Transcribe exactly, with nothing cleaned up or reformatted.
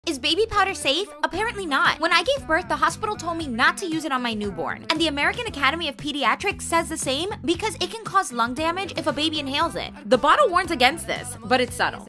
Is baby powder safe? Apparently not. When I gave birth, the hospital told me not to use it on my newborn. And the American Academy of Pediatrics says the same because it can cause lung damage if a baby inhales it. The bottle warns against this, but it's subtle.